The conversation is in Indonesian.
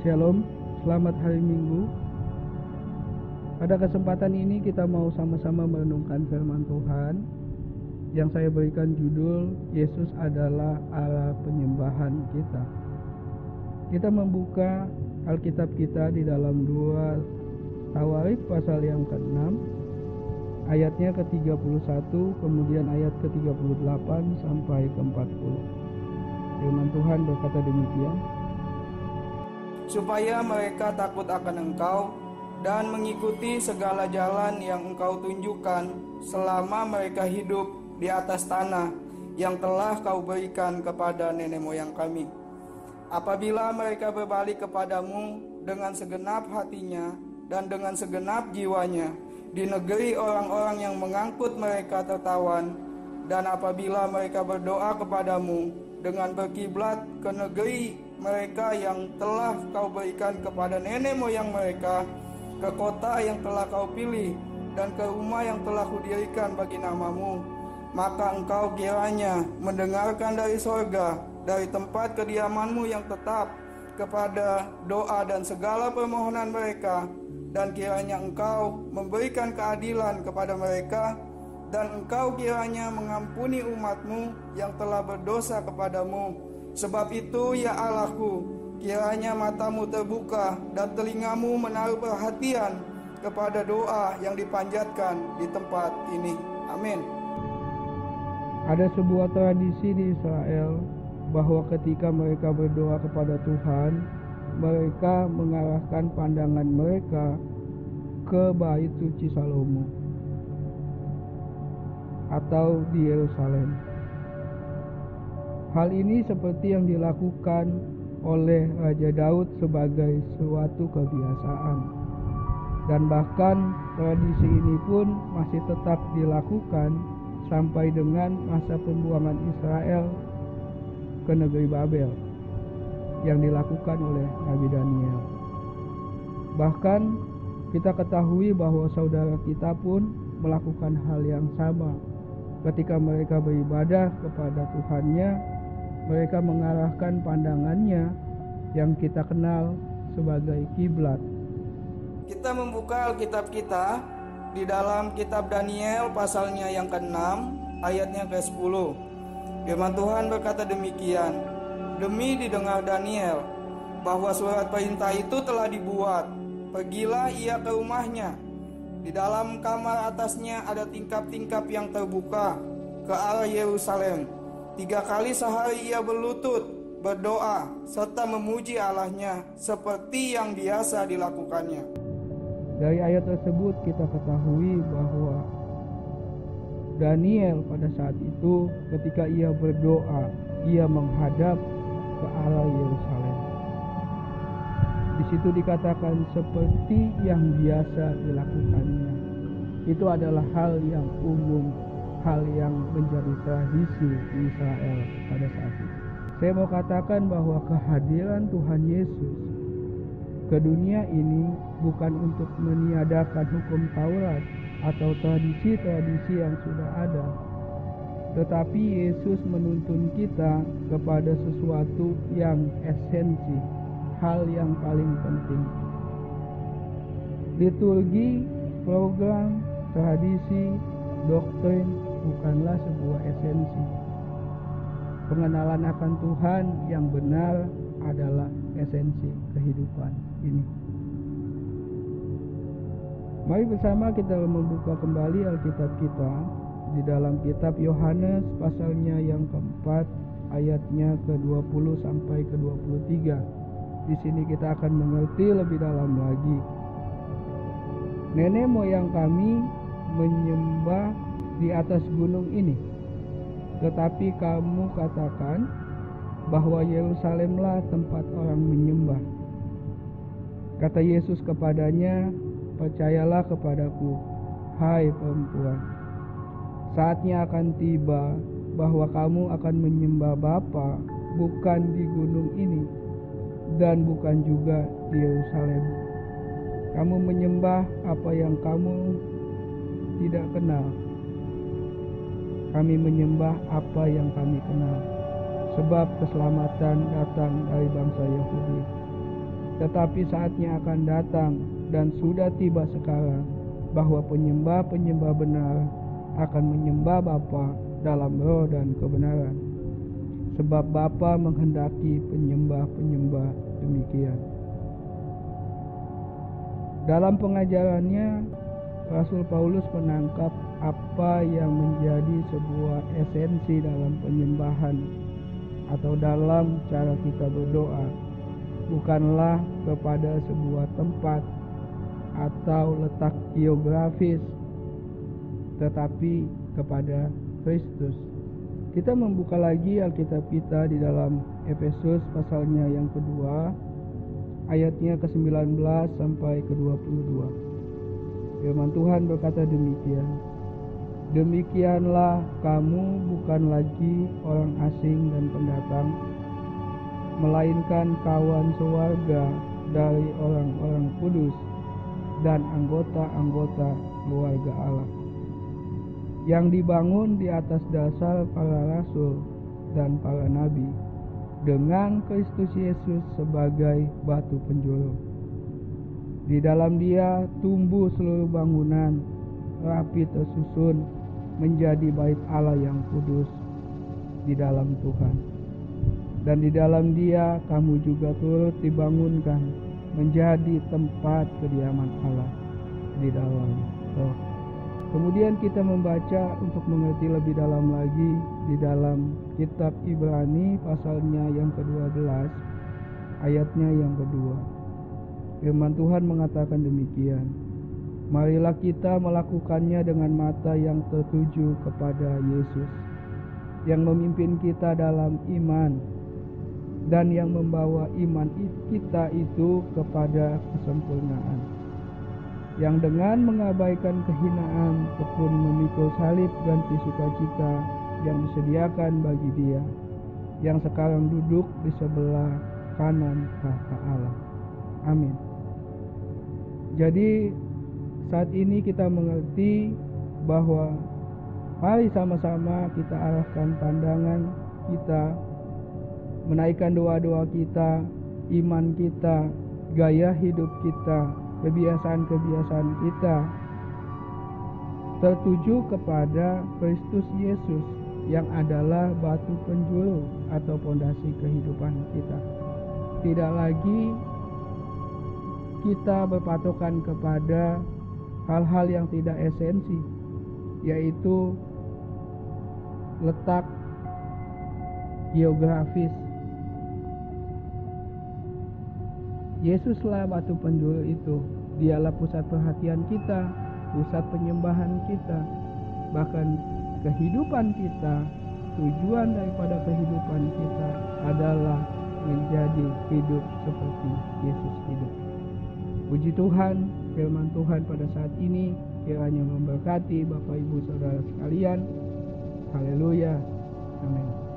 Shalom, selamat hari Minggu. Pada kesempatan ini kita mau sama-sama merenungkan firman Tuhan yang saya berikan judul Yesus adalah Allah penyembahan kita. Kita membuka Alkitab kita di dalam 2 Tawarikh pasal yang ke-6, ayatnya ke-31, kemudian ayat ke-38 sampai ke-40. Firman Tuhan berkata demikian. Supaya mereka takut akan Engkau dan mengikuti segala jalan yang Engkau tunjukkan selama mereka hidup di atas tanah yang telah Kau berikan kepada nenek moyang kami. Apabila mereka berbalik kepadamu dengan segenap hatinya dan dengan segenap jiwanya di negeri orang-orang yang mengangkut mereka tertawan, dan apabila mereka berdoa kepadamu dengan berkiblat ke negeri mereka yang telah Kau berikan kepada nenek moyang mereka, ke kota yang telah Kau pilih dan ke rumah yang telah Kudirikan bagi nama-Mu, maka Engkau kiranya mendengarkan dari sorga, dari tempat kediaman-Mu yang tetap, kepada doa dan segala permohonan mereka, dan kiranya Engkau memberikan keadilan kepada mereka, dan Engkau kiranya mengampuni umat-Mu yang telah berdosa kepadamu. Sebab itu ya Allahku, kiranya matamu terbuka dan telingamu menaruh perhatian kepada doa yang dipanjatkan di tempat ini. Amin. Ada sebuah tradisi di Israel bahwa ketika mereka berdoa kepada Tuhan, mereka mengarahkan pandangan mereka ke Bait Suci Salomo atau di Yerusalem. Hal ini seperti yang dilakukan oleh Raja Daud sebagai suatu kebiasaan, dan bahkan tradisi ini pun masih tetap dilakukan sampai dengan masa pembuangan Israel ke negeri Babel yang dilakukan oleh Nabi Daniel. Bahkan kita ketahui bahwa saudara kita pun melakukan hal yang sama. Ketika mereka beribadah kepada Tuhannya, mereka mengarahkan pandangannya yang kita kenal sebagai kiblat. Kita membuka Alkitab kita di dalam kitab Daniel pasalnya yang ke-6 ayatnya ke-10. Firman Tuhan berkata demikian, demi didengar Daniel bahwa surat perintah itu telah dibuat, pergilah ia ke rumahnya. Di dalam kamar atasnya ada tingkap-tingkap yang terbuka ke arah Yerusalem. 3 kali sehari ia berlutut, berdoa, serta memuji Allahnya seperti yang biasa dilakukannya. Dari ayat tersebut kita ketahui bahwa Daniel pada saat itu ketika ia berdoa, ia menghadap ke arah Yerusalem. Di situ dikatakan seperti yang biasa dilakukannya. Itu adalah hal yang umum, hal yang menjadi tradisi di Israel pada saat itu. Saya mau katakan bahwa kehadiran Tuhan Yesus ke dunia ini bukan untuk meniadakan hukum Taurat atau tradisi-tradisi yang sudah ada, tetapi Yesus menuntun kita kepada sesuatu yang esensi, hal yang paling penting. Liturgi, program, tradisi, doktrin bukanlah sebuah esensi. Pengenalan akan Tuhan yang benar adalah esensi kehidupan ini. Mari bersama kita membuka kembali Alkitab kita di dalam kitab Yohanes pasalnya yang keempat, ayatnya ke-20 sampai ke-23. Di sini kita akan mengerti lebih dalam lagi. Nenek moyang kami menyembah di atas gunung ini, tetapi kamu katakan bahwa Yerusalemlah tempat orang menyembah. Kata Yesus kepadanya, percayalah kepadaku, hai perempuan, saatnya akan tiba bahwa kamu akan menyembah Bapa bukan di gunung ini dan bukan juga di Yerusalem. Kamu menyembah apa yang kamu tidak kenal. Kami menyembah apa yang kami kenal, sebab keselamatan datang dari bangsa Yahudi. Tetapi saatnya akan datang dan sudah tiba sekarang bahwa penyembah-penyembah benar akan menyembah Bapa dalam roh dan kebenaran. Sebab Bapa menghendaki penyembah-penyembah demikian. Dalam pengajarannya, Rasul Paulus menangkap apa yang menjadi sebuah esensi dalam penyembahan atau dalam cara kita berdoa, bukanlah kepada sebuah tempat atau letak geografis, tetapi kepada Kristus. Kita membuka lagi Alkitab kita di dalam Efesus pasalnya yang kedua, ayatnya ke-19 sampai ke-22. Firman Tuhan berkata demikian. Demikianlah kamu bukan lagi orang asing dan pendatang, melainkan kawan sewarga dari orang-orang kudus dan anggota-anggota keluarga Allah, yang dibangun di atas dasar para rasul dan para nabi, dengan Kristus Yesus sebagai batu penjuru. Di dalam Dia tumbuh seluruh bangunan, rapi tersusun menjadi bait Allah yang kudus di dalam Tuhan. Dan di dalam Dia kamu juga turut dibangunkan menjadi tempat kediaman Allah di dalam Roh. Kemudian kita membaca untuk mengerti lebih dalam lagi di dalam kitab Ibrani pasalnya yang ke-12, ayatnya yang kedua. Firman Tuhan mengatakan demikian. Marilah kita melakukannya dengan mata yang tertuju kepada Yesus, yang memimpin kita dalam iman dan yang membawa iman kita itu kepada kesempurnaan, yang dengan mengabaikan kehinaan tekun memikul salib ganti sukacita yang disediakan bagi Dia yang sekarang duduk di sebelah kanan tahta Allah. Amin. Jadi saat ini kita mengerti bahwa mari sama-sama kita arahkan pandangan kita, menaikkan doa-doa kita, iman kita, gaya hidup kita, kebiasaan-kebiasaan kita tertuju kepada Kristus Yesus yang adalah batu penjuru atau pondasi kehidupan kita. Tidak lagi kita berpatokan kepada hal-hal yang tidak esensi, yaitu letak geografis. Yesuslah batu penjuru itu. Dialah pusat perhatian kita, pusat penyembahan kita. Bahkan kehidupan kita, tujuan daripada kehidupan kita adalah menjadi hidup seperti Yesus hidup. Puji Tuhan, firman Tuhan pada saat ini kiranya memberkati Bapak Ibu Saudara sekalian. Haleluya. Amin.